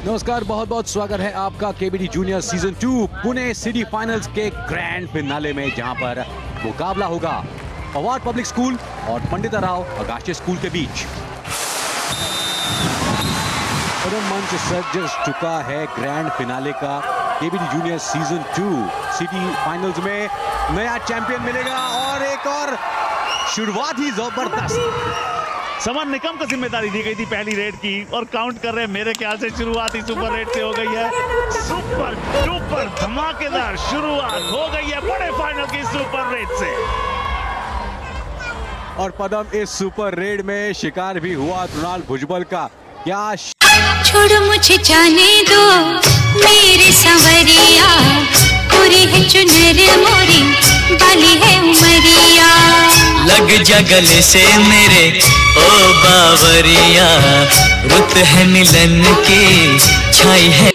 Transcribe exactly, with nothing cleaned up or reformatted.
नमस्कार, बहुत बहुत स्वागत है आपका KBD junior season two Pune city finals के ग्रैंड फिनाले में, जहां पर मुकाबला होगा पवार पब्लिक स्कूल और पंडिता राव अगास्टे स्कूल के बीच। मंच सज चुका है ग्रैंड फिनाले का। KBD junior season two city finals में नया चैंपियन मिलेगा और एक और शुरुआत ही जबरदस्त। समर निकम को जिम्मेदारी दी गई थी पहली रेड की और काउंट कर रहे हैं। मेरे ख्याल से शुरुआत ही सुपर रेड से हो गई है। सुपर डुपर धमाकेदार शुरुआत हो गई है बड़े फाइनल की सुपर रेड से। और पदम, इस सुपर रेड में शिकार भी हुआ कृणाल भुजबल का। क्या छोड़ मुझे जाने दो मेरे संवरिया, पूरी है चुनर मोरी बाली है उमरिया। लग जा गले से मेरे ओ बावरिया, रुत है मिलन की छाई है